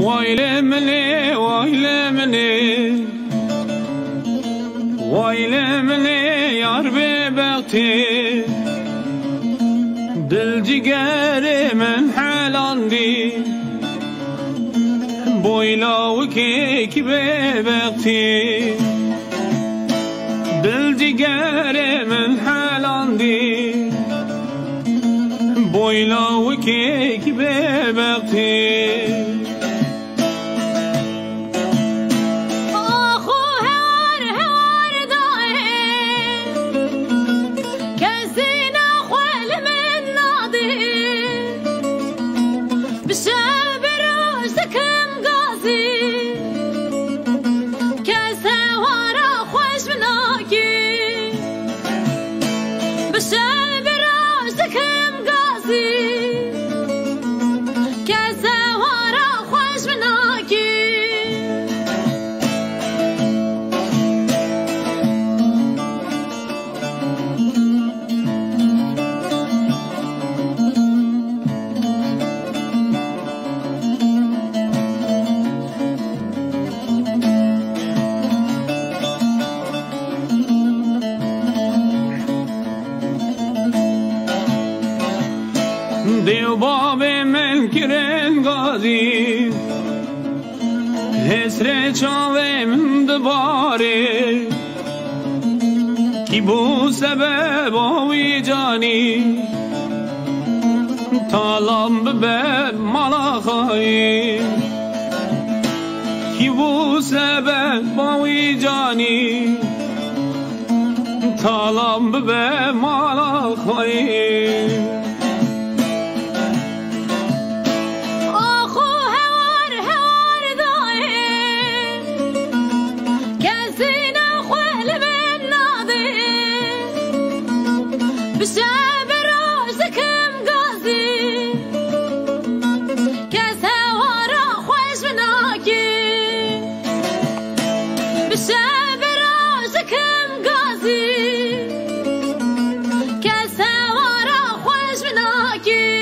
وایل منی وایل منی وایل منی یار به بختی دل جگر من حلاندی بویلا و کیک به بختی دل جگر من حلاندی بویلا و کیک به بختی دیو باب من کرن غازی حسر چاوه من دباره کی بو سبب آوی جانی تالام ببه مالا خواهی کی بو سبب آوی جانی تالام ببه مالا خواهی Thank you.